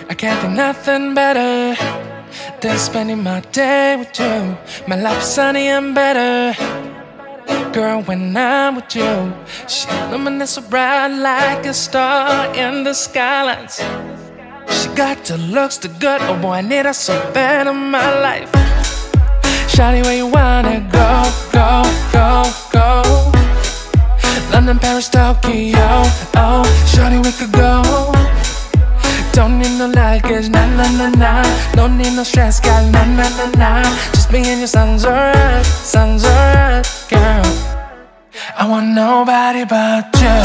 I can't think nothing better than spending my day with you. My life is sunny and better, girl, when I'm with you. She illuminates so bright like a star in the skylines. She got the looks, the good, oh boy, I need her so bad in my life. Shawty, where you wanna go, go, go, go? London, Paris, Tokyo, oh, shawty, we could go. Don't need no luggage, nah, nah, nah, nah. Don't need no stress, girl, nah, nah, nah, nah. Just me and you sounds alright, girl. I want nobody but you.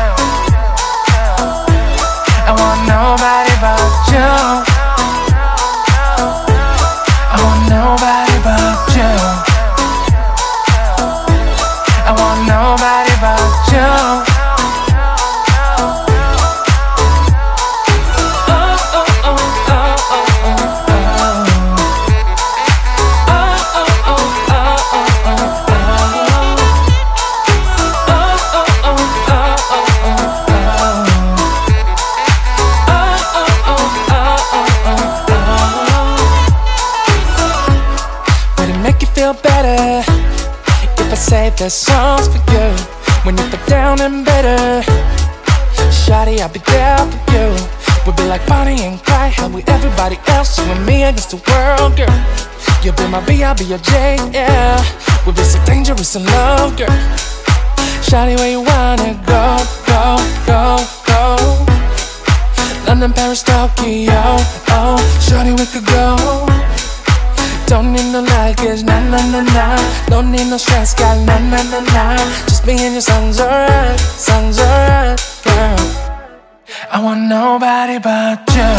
I want nobody but you. I want nobody but you. I want nobody but you. Feel better if I save the songs for you. When you feel down and bitter, shawty, I'll be there for you. We'll be like Bonnie and Clyde, how we everybody else, you and me against the world, girl. You'll be my B, I'll be your J, yeah. We'll be so dangerous in love, girl. Shawty, where you wanna go, go, go, go? London, Paris, Tokyo, oh, shawty, we could go. Don't need no luggage, nah, nah, nah, nah. Don't need no stress, girl, nah, nah, nah, nah. Just me and you sounds alright, girl. I want nobody but you.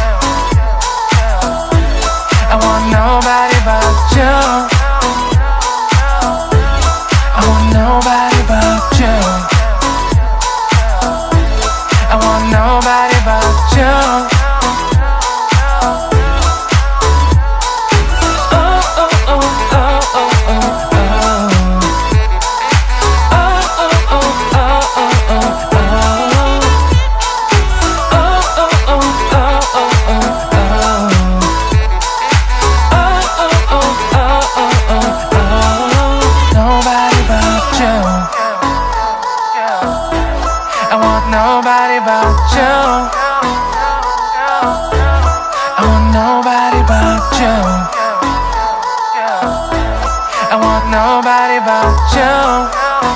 I want nobody but you. I want nobody but you. I want nobody but you. Nobody but you. I want nobody but you. I want nobody but you.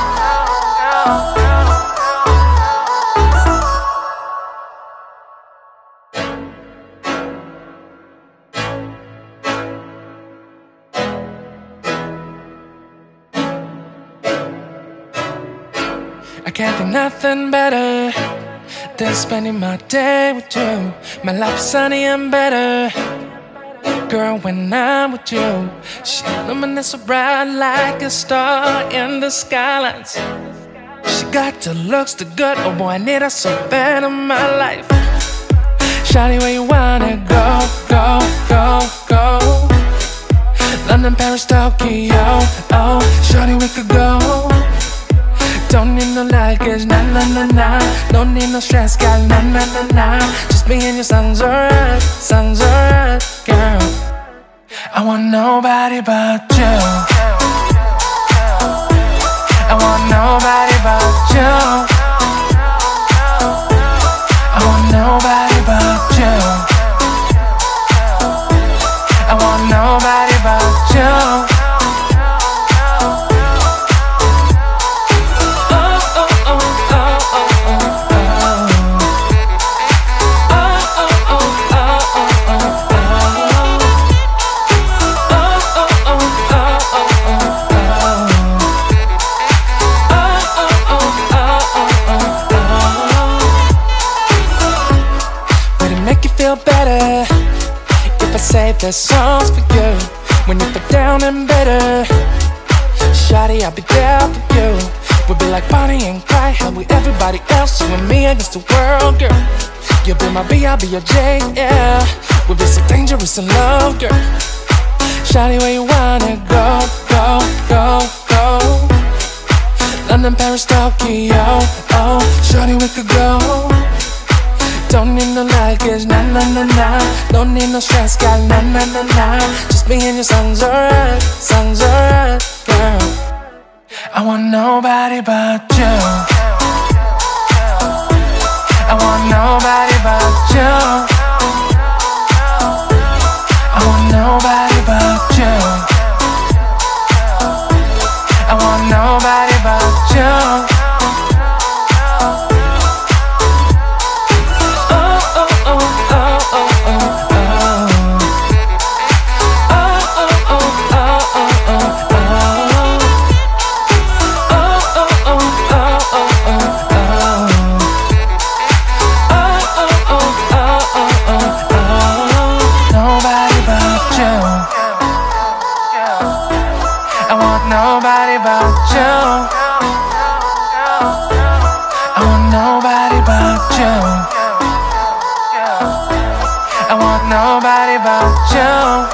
I can't think nothing better than spending my day with you. My life is sunny and better, girl, when I'm with you. She illuminates so bright like a star in the skylines. She got the looks, the good, oh boy, I need her so bad in my life. Shawty, where you wanna go, go, go, go? London, Paris, Tokyo, oh, shawty, we could go. Don't need no luggage, nah, nah, nah, nah. Don't need no stress, girl, nah, nah, nah, nah. Just me and you sounds alright, girl. I want nobody but you. I want nobody but you. I want nobody but you. I want nobody but you. Feel better if I save the songs for you. When you feel down and bitter, shawty, I'll be there for you. We'll be like Bonnie and Clyde, how we everybody else, you and me against the world, girl. You'll be my B, I'll be your J, yeah. We'll be so dangerous in love, girl. Shawty, where you wanna go, go, go, go? London, Paris, Tokyo, oh, shawty, we could go. Don't Don't need no luggage, nah, nah, nah, nah. Don't need no stress, got nah, nah, nah, nah. Just me and your songs alright, girl. I want nobody but you. I want nobody but you. I want nobody but you. I want nobody but you. Nobody but you. I want nobody but you. I want nobody but you.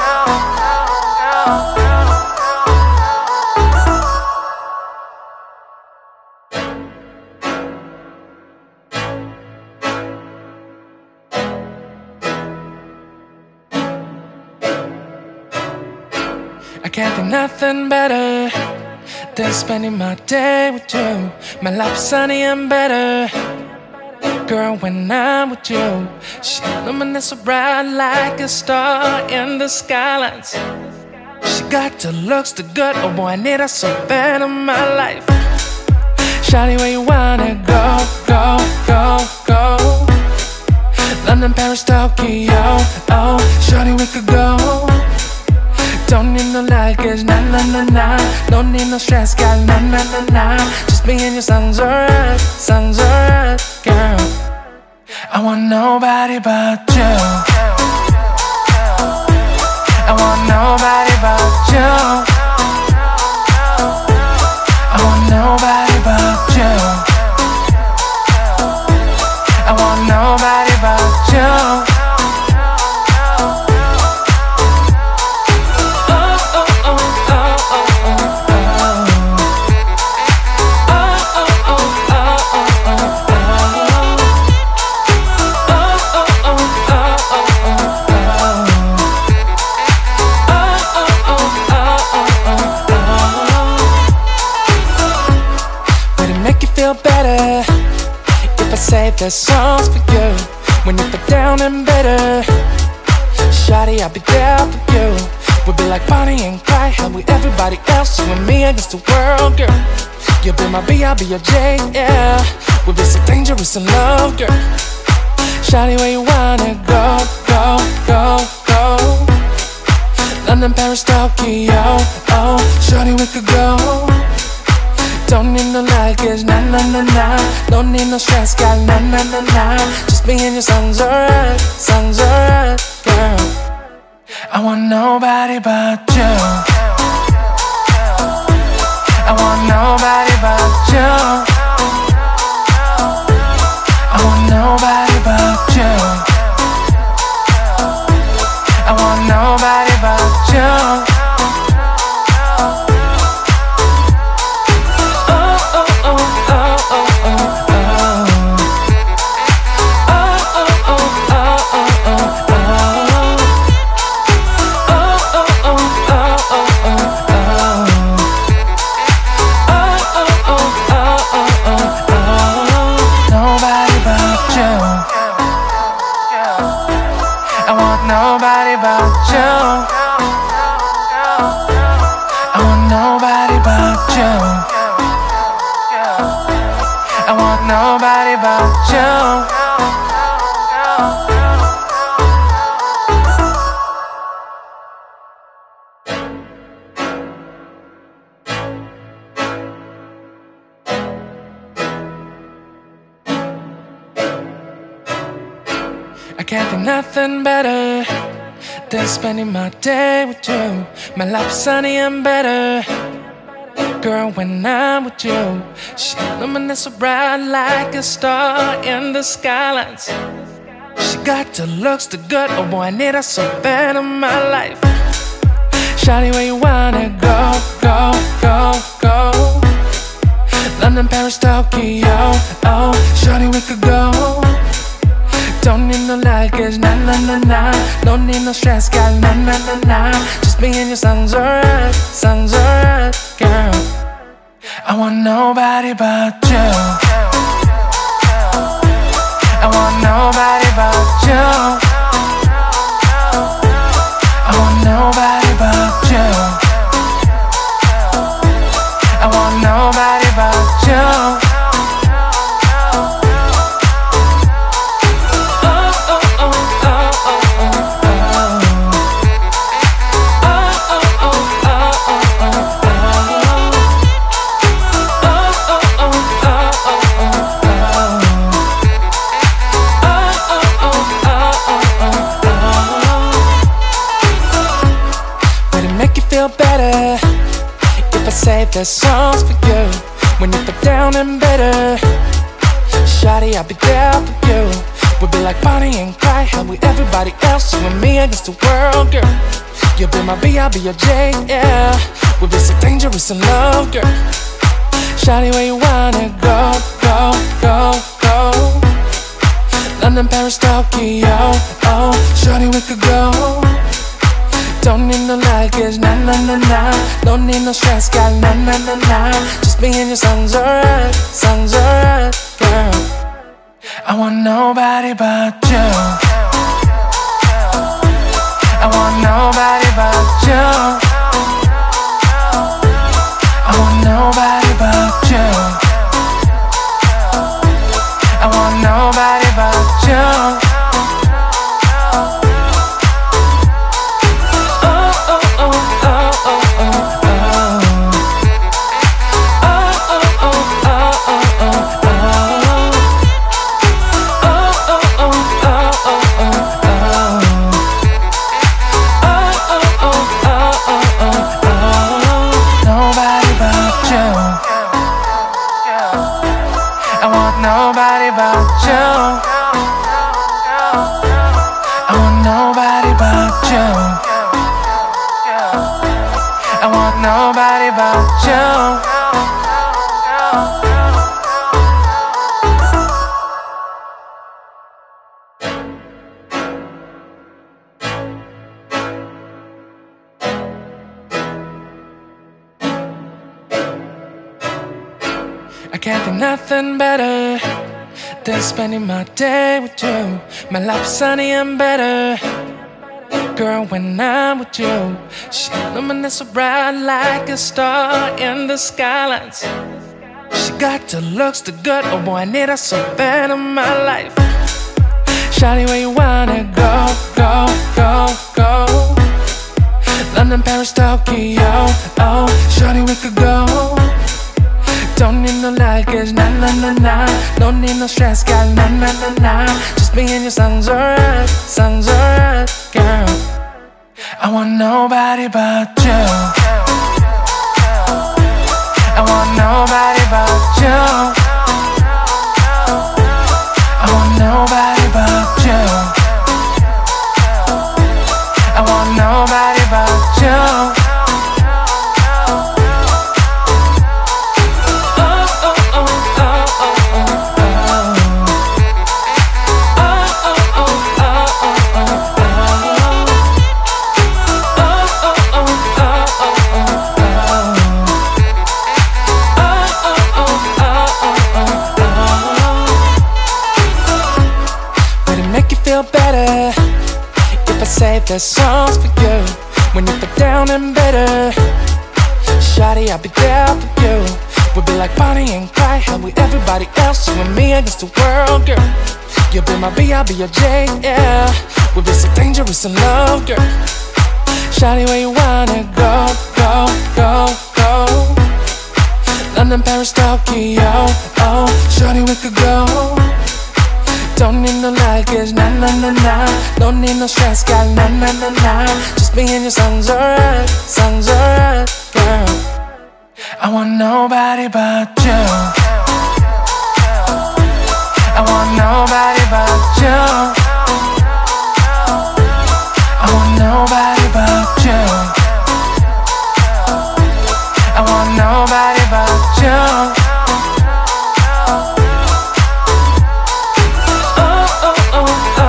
I can't think nothing better than spending my day with you. My life is sunny and better, girl, when I'm with you. She illuminates so bright like a star in the skylines. She got the looks, the good, oh boy, I need her so bad in my life. Shawty, where you wanna go, go, go, go? London, Paris, Tokyo, oh, shawty, we could go. Don't need no luggage, nah, nah, nah, nah. Don't need no stress, got nah, nah, nah, nah. Just me and your songs alright, girl. I want nobody but you. I want nobody but you. I want nobody but you. I want nobody but you. Feel better if I say the songs for you. When you feel down and bitter, shawty, I'll be there for you. We'll be like Bonnie and Clyde, how with everybody else, you and me against the world, girl. You'll be my B, I'll be your J, yeah. We'll be so dangerous in love, girl. Shawty, where you wanna go, go, go, go? London, Paris, Tokyo, oh, shawty, we could go. Don't need no luggage, nah, nah, nah, nah. Don't need no stress, got nah, nah, nah, nah. Just me and your songs alright, girl. I want nobody but you. I want nobody but you. I want nobody but you. I want nobody but you. Nobody but you. I want nobody but you. I want nobody but you. I can't think nothing better than spending my day with you. My life is sunny and better, girl, when I'm with you. She illuminates so bright like a star in the skylines. She got the looks, the good, oh boy, I need her so bad in my life. Shawty, where you wanna go, go, go, go? London, Paris, Tokyo, oh, shawty, we could go. Don't need no luggage, nah, nah, nah, nah. Don't need no stress, girl, nah, nah, nah, nah. Just me and you sounds alright, girl. I want nobody but you. I want nobody but you. I want nobody but you. I want nobody but you. Better if I save the songs for you when you feel down and bitter. Shawty, I'll be there for you. We'll be like Bonnie and Clyde, how we everybody else, you and me against the world, girl. You'll be my B, I'll be your J, yeah. We'll be so dangerous in love, girl. Shawty, where you wanna go, go, go, go? London, Paris, Tokyo, oh. Shawty, we could go. Don't need no luggage, nah, nah, nah, nah. Don't need no stress, girl, nah, nah, nah, nah. Just me and you sounds alright, girl. I want nobody but you. I want nobody but you. I want nobody but you. I want nobody but you. Nobody but you. I want nobody but you. I want nobody but you. I can't think nothing better than spending my day with you. My life is sunny and better, girl, when I'm with you. She illuminates so bright like a star in the skylines. She got the looks, the good, oh boy, I need her so bad in my life. Shawty, where you wanna go, go, go, go? London, Paris, Tokyo, oh. Shawty, we could go. Don't need no luggage, nah, nah, nah, nah. Don't need no stress, girl, nah, nah, nah, nah. Just me and you sounds alright, girl. I want nobody but you. I want nobody but you. I want nobody but you. I want nobody but you. Better if I save the songs for you when you feel down and bitter. Shawty, I'll be there for you. We'll be like Bonnie and Clyde, how we everybody else, you and me against the world, girl. You'll be my B, I'll be your J, yeah. We'll be so dangerous in love, girl. Shawty, where you wanna go, go, go, go? London, Paris, Tokyo, oh. Shawty, we could go. Don't need no luggage, nah, nah, nah, nah. Don't need no stress, girl, nah, nah, nah, nah. Just me and you sounds alright, girl. I want nobody but you. I want nobody but you. I want nobody but you. I want nobody but you. Oh, oh, oh, oh.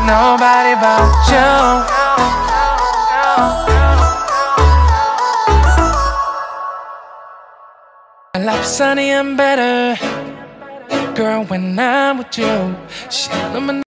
nobody but you. My life's sunny and better, girl, when I'm with you. She